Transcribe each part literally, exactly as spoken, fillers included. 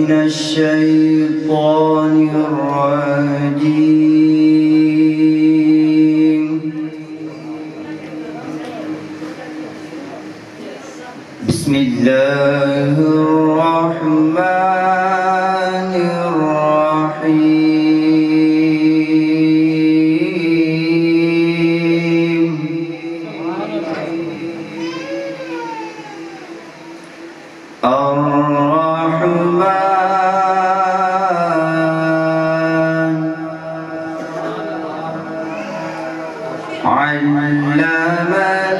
من الشيطان الرجيم. بسم الله الرحمن الرحيم. الرحمن علم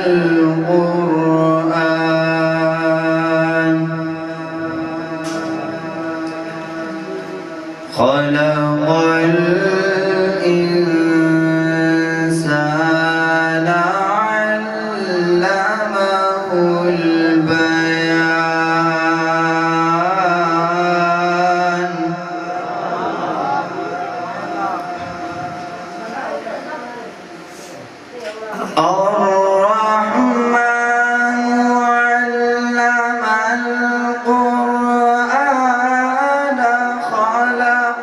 القرآن خلق الإنسان علمه البيان. الرحمن علم القرآن خلق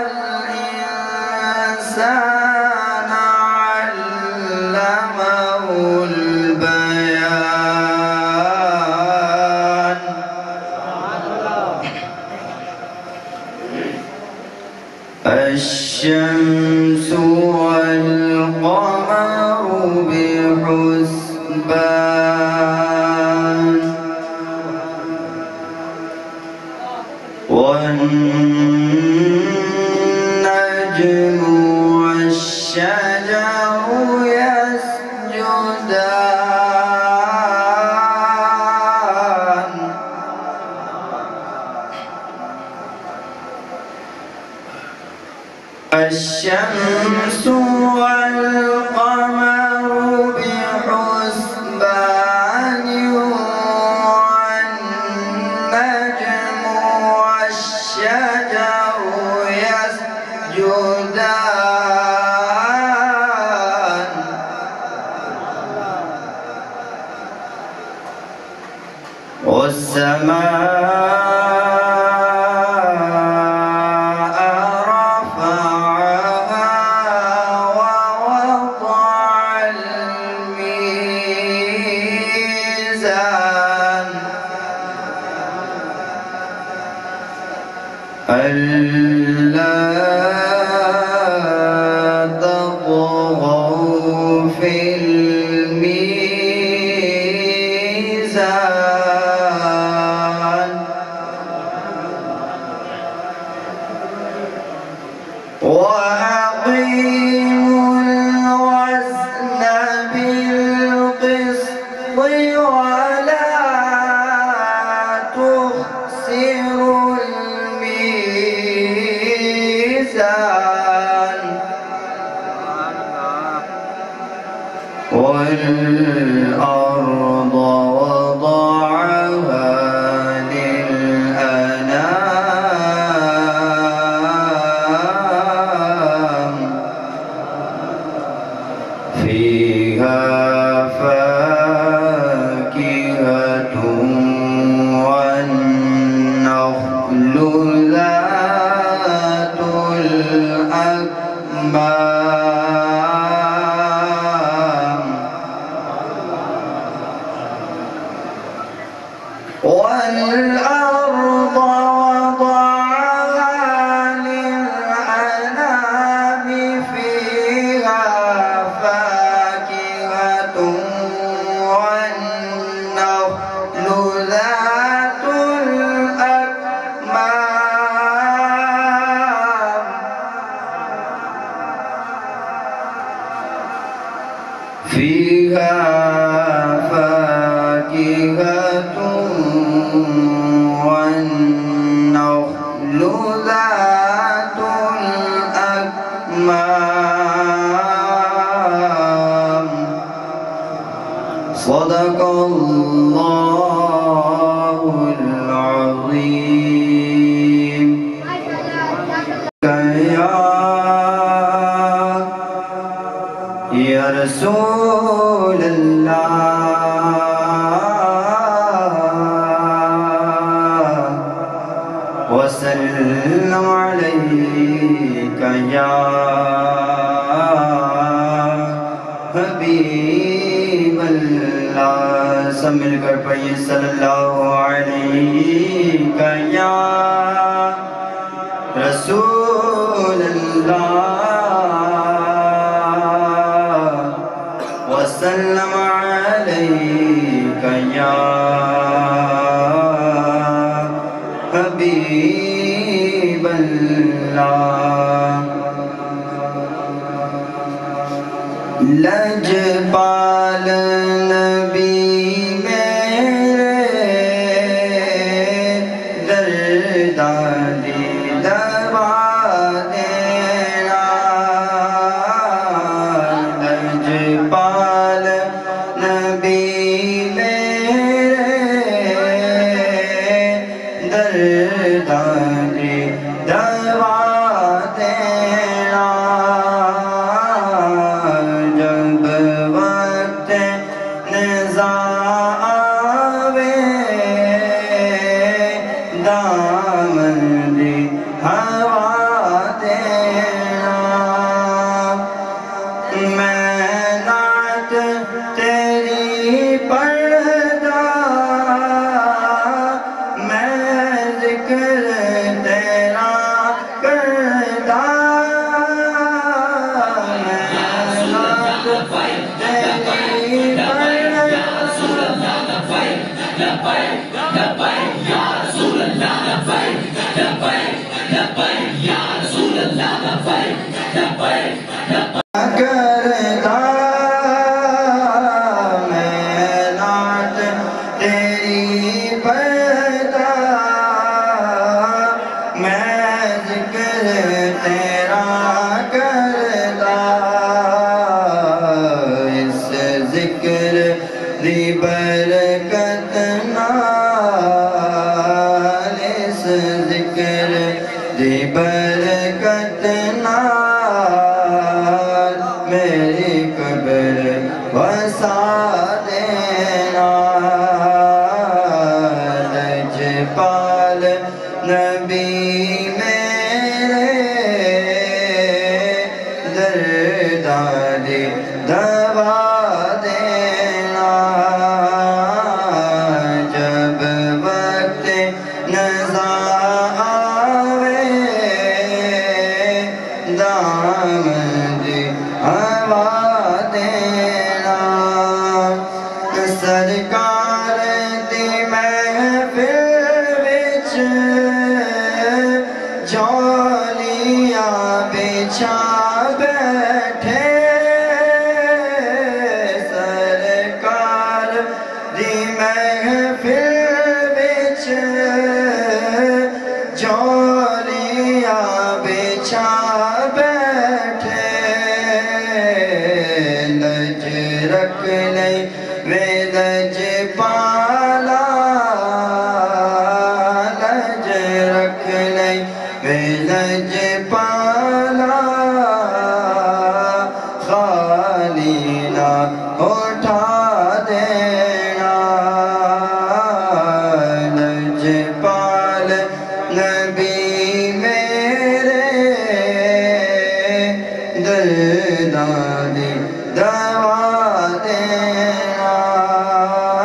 الإنسان علمه البيان. الشمس والقمر بحسبان والنجم والشجر يسجدان. الشمس والقمر بحسبان والنجم والشجر يسجدان. والسماء ألا تطغوا في الميزان. وأقيموا الوزن بالقسط ولا تخسروا الميزان. والأرض وضعها للأنام فيها فاكهة والنخل ذات الأكمام والأرض وضعها للأنام فيها فاكهة والنخل ذات الأكمام فيها فاكهة والنخل ذات الأكمام. صدق الله العظيم. يا رسول الله وسلم عليك يا حبیب اللہ. سب مل کر پڑھیے صلی اللہ علیہ یا رسول اللہ وسلم علیک یا حبیب اللہ. لجپال نبی میرے دردادی دوا دینا. لجپال نبی میرے دردادی دوا دینا. دامن دی ہوا دینا. میں نعت تیری پڑھدا میں ذکر تیرا کردا. میں نعت تیری کردا. میں نعت تیری پڑھدا میں ذکر تیرا کردا. اس ذکر دی برکت نال اس ذکر دی برکت نال میری قبر وسا دینا. لجپال نبی میرے دردادی دوا دینا. جب وقت نزا آوے دامن دی ہوا دینا. سرکار دی محفل وچ جولیاں بچھا بیٹھے. سرکار دی محفل وچ جولیاں بچھا بیٹھے. لج رکھ نہیں وے لج پالا لج رکھ نہیں وے لج پالا. خالی نہ اٹھا دینا. لجپال نبی میرے دردادی دوا دینا.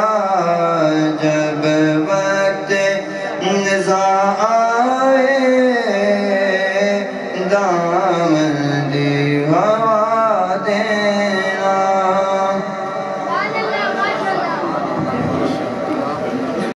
جب وقت نزا آئے